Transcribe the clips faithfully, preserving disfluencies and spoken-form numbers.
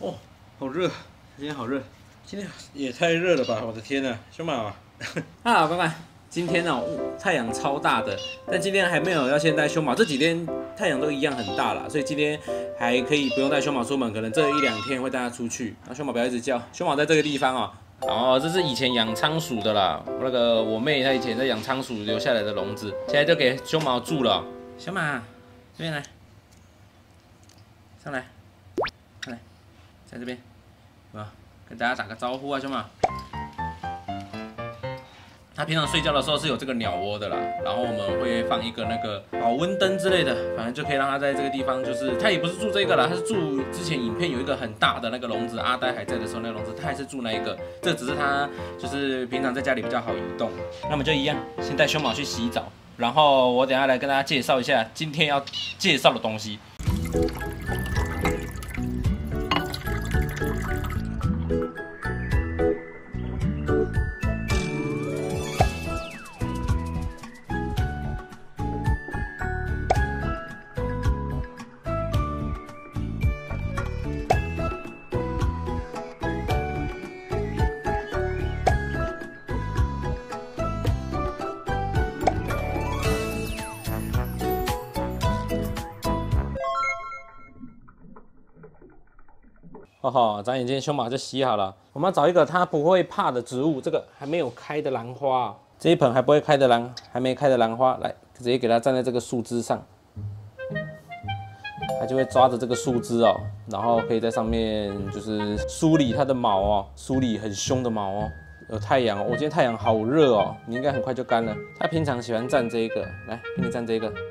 哦，好热，今天好热，今天也太热了吧！我的天呐，兄马啊，啊，乖乖，今天哦，太阳超大的，但今天还没有要先带胸毛，这几天太阳都一样很大啦，所以今天还可以不用带胸毛出门，可能这一两天会带它出去。那胸毛不要一直叫，胸毛在这个地方哦。哦，这是以前养仓鼠的啦，那个我妹她以前在养仓鼠留下来的笼子，现在就给胸毛住了。小马，这边来，上来，上来，在这边，啊，跟大家打个招呼啊，兄马。它平常睡觉的时候是有这个鸟窝的啦，然后我们会放一个那个保温灯之类的，反正就可以让它在这个地方，就是它也不是住这个啦，它是住之前影片有一个很大的那个笼子，阿呆还在的时候那个笼子，它还是住那一个，这只是它就是平常在家里比较好移动。那么就一样，先带胸毛去洗澡，然后我等一下来跟大家介绍一下今天要介绍的东西。哦吼，咱眼睛胸毛就洗好了。我们要找一个它不会怕的植物，这个还没有开的兰花、哦，这一盆还不会开的兰，还没开的兰花，来直接给它站在这个树枝上，它就会抓着这个树枝哦，然后可以在上面就是梳理它的毛哦，梳理很凶的毛哦。有太阳哦，我今天太阳好热哦，你应该很快就干了。它平常喜欢站这个，来给你站这个。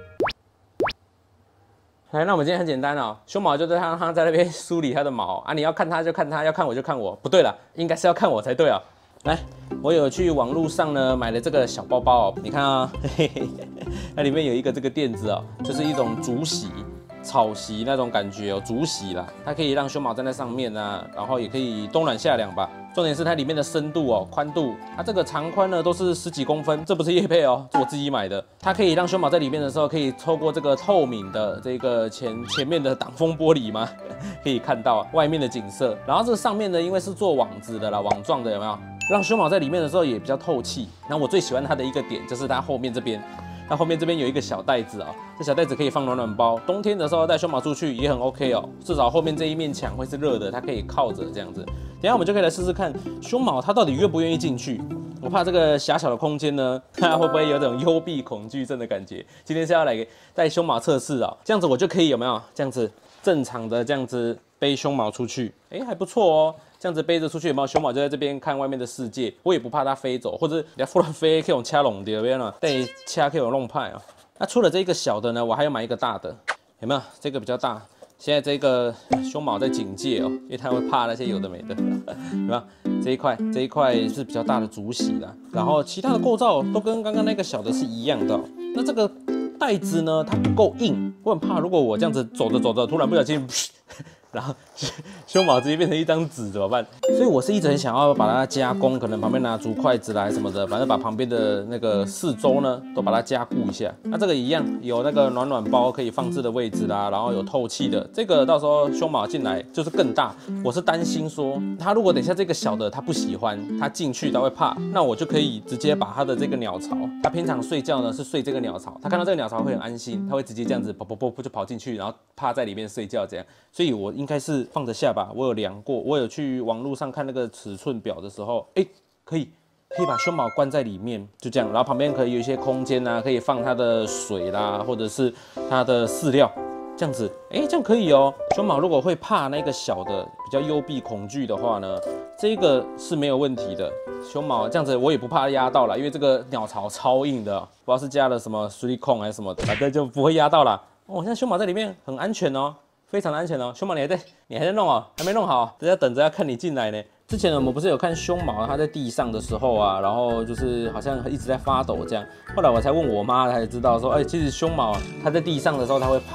来，那我们今天很简单哦，胸毛就在它它在那边梳理它的毛啊，你要看它就看它，要看我就看我，不对了，应该是要看我才对啊。来，我有去网络上呢买了这个小包包哦，你看啊，嘿嘿嘿，它里面有一个这个垫子哦，就是一种竹席、草席那种感觉哦，竹席啦，它可以让胸毛站在上面啊，然后也可以冬暖夏凉吧。重点是它里面的深度哦、宽度，它这个长宽呢都是十几公分，这不是业配哦，是我自己买的。它可以让胸毛在里面的时候，可以透过这个透明的这个前前面的挡风玻璃嘛，可以看到外面的景色。然后这上面呢，因为是做网子的啦，网状的有没有？让胸毛在里面的时候也比较透气。那我最喜欢它的一个点就是它后面这边。它后面这边有一个小袋子哦，这小袋子可以放暖暖包，冬天的时候带胸毛出去也很 OK 哦。至少后面这一面墙会是热的，它可以靠着这样子。等一下我们就可以来试试看胸毛它到底愿不愿意进去。我怕这个狭小的空间呢，它会不会有种幽闭恐惧症的感觉？今天是要来带胸毛测试哦，这样子我就可以有没有这样子正常的这样子背胸毛出去？哎、欸，还不错哦。这样子背着出去有没有？胸毛就在这边看外面的世界，我也不怕它飞走，或者人家忽然飞可以用掐拢掉边了，带掐可以用弄派啊。那除了这个小的呢，我还要买一个大的，有没有？这个比较大。现在这个胸毛在警戒哦，因为它会怕那些有的没的，对吧？这一块这一块是比较大的竹席啦，然后其他的构造都跟刚刚那个小的是一样的、哦。那这个袋子呢，它不够硬，我很怕如果我这样子走着走着，突然不小心。然后胸毛直接变成一张纸怎么办？所以我是一直很想要把它加工，可能旁边拿竹筷子来什么的，反正把旁边的那个四周呢都把它加固一下。那这个一样有那个暖暖包可以放置的位置啦，然后有透气的。这个到时候胸毛进来就是更大。我是担心说他如果等一下这个小的他不喜欢，他进去他会怕，那我就可以直接把他的这个鸟巢，他平常睡觉呢是睡这个鸟巢，他看到这个鸟巢会很安心，他会直接这样子啵啵啵就跑进去，然后趴在里面睡觉这样。所以我应该是放得下吧，我有量过，我有去网络上看那个尺寸表的时候，哎、欸，可以，可以把胸毛关在里面，就这样，然后旁边可以有一些空间啊，可以放它的水啦，或者是它的饲料，这样子，哎、欸，这样可以哦。胸毛如果会怕那个小的比较幽闭恐惧的话呢，这个是没有问题的。胸毛这样子我也不怕压到啦，因为这个鸟巢超硬的，不知道是加了什么水力控还是什么的，反正就不会压到啦。哦，现在胸毛在里面很安全哦。非常的安全哦，胸毛你还在，你还在弄哦，还没弄好，等下等着要看你进来呢。之前呢，我们不是有看胸毛它在地上的时候啊，然后就是好像一直在发抖这样。后来我才问我妈，才知道说，哎、欸，其实胸毛它在地上的时候它会怕，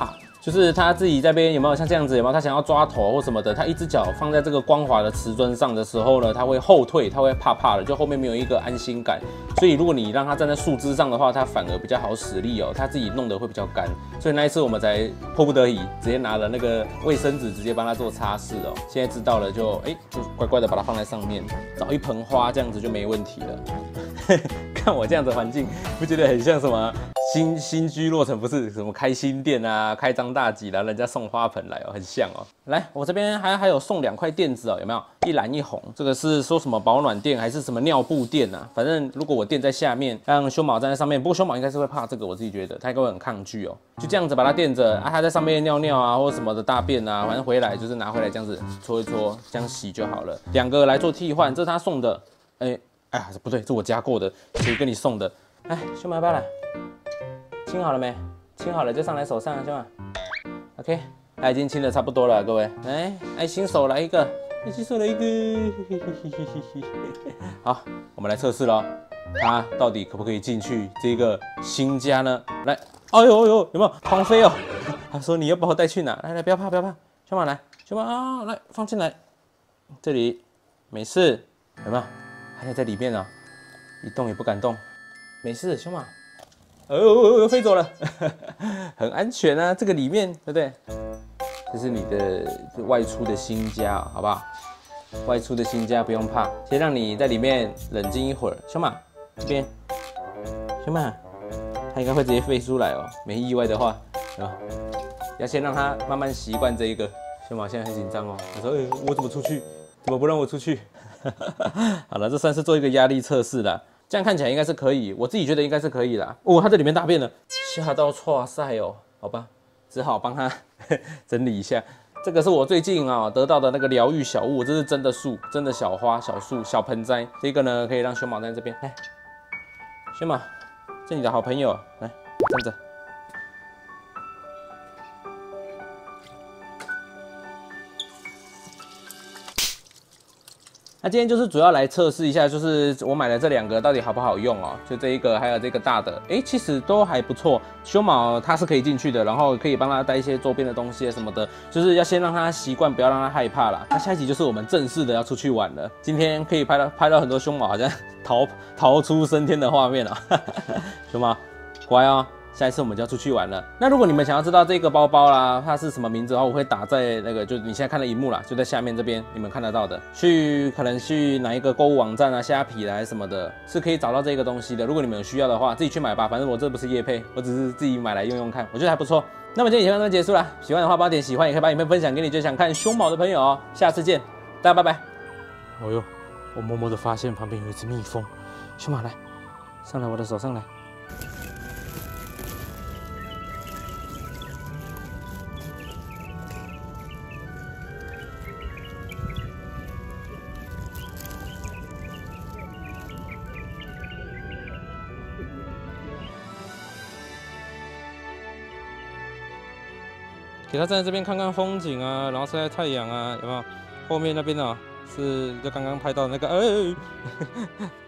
就是他自己在边有没有像这样子有没有？他想要抓头或什么的，他一只脚放在这个光滑的瓷砖上的时候呢，他会后退，他会怕怕的，就后面没有一个安心感。所以如果你让他站在树枝上的话，他反而比较好使力哦，他自己弄得会比较干。所以那一次我们才迫不得已，直接拿了那个卫生纸直接帮他做擦拭哦。现在知道了就哎、欸、就乖乖的把它放在上面，找一盆花这样子就没问题了。看我这样子环境，不觉得很像什么？新新居落成不是什么开新店啊，开张大吉啦，人家送花盆来哦，很像哦。来，我这边还还有送两块垫子哦，有没有？一蓝一红，这个是说什么保暖垫还是什么尿布垫啊？反正如果我垫在下面，让胸毛站在上面，不过胸毛应该是会怕这个，我自己觉得他应该会很抗拒哦。就这样子把它垫着啊，他在上面尿尿啊或者什么的大便啊，反正回来就是拿回来这样子搓一搓，这样洗就好了。两个来做替换，这是他送的，哎、欸、哎呀不对，这我加过的，所以跟你送的。来，胸毛要不要来？清好了没？清好了就上来手上，兄弟。OK， 他已经清的差不多了，各位。来，爱心手来一个，爱心手来一个。好，我们来测试咯，他到底可不可以进去这个新家呢？来，哎呦哎呦，有没有狂飞哦？他说你要把我带去哪？来来，不要怕不要怕，兄弟来，兄弟啊，来放进来，这里没事，有没有？还在里面呢、哦，一动也不敢动，没事，兄弟。哦哦哦，飞走了，很安全啊，这个里面对不对？这是你的外出的新家、哦，好不好？外出的新家不用怕，先让你在里面冷静一会儿。小马这边，小马，它应该会直接飞出来哦，没意外的话，啊，要先让它慢慢习惯这一个。小马现在很紧张哦，我说，哎，我怎么出去？怎么不让我出去？好了，这算是做一个压力测试啦。这样看起来应该是可以，我自己觉得应该是可以啦。哦，他在里面大便了，吓到剉赛哦，好吧，只好帮他整理一下。这个是我最近啊、喔、得到的那个疗愈小物，这是真的树，真的小花、小树、小盆栽。这个呢可以让熊猫在这边，来，熊猫，这你的好朋友，来站着。那今天就是主要来测试一下，就是我买的这两个到底好不好用哦，就这一个还有这个大的，哎、欸，其实都还不错。胸毛它是可以进去的，然后可以帮它带一些周边的东西什么的，就是要先让它习惯，不要让它害怕啦。那下一集就是我们正式的要出去玩了。今天可以拍到拍到很多胸毛好像逃逃出升天的画面啊、喔，胸毛乖哦。下一次我们就要出去玩了。那如果你们想要知道这个包包啦，它是什么名字的话，我会打在那个，就你现在看的荧幕啦，就在下面这边，你们看得到的。去可能去哪一个购物网站啊，虾皮啦还是什么的，是可以找到这个东西的。如果你们有需要的话，自己去买吧。反正我这不是业配，我只是自己买来用用看，我觉得还不错。那么今天影片到这边结束了，喜欢的话帮我点喜欢，也可以把影片分享给你最想看胸毛的朋友哦。下次见，大家拜拜。哦呦，我默默的发现旁边有一只蜜蜂，胸毛来，上来我的手上来。给他站在这边看看风景啊，然后晒晒太阳啊，有没有？后面那边呢、啊、是就刚刚拍到的那个，哎、欸。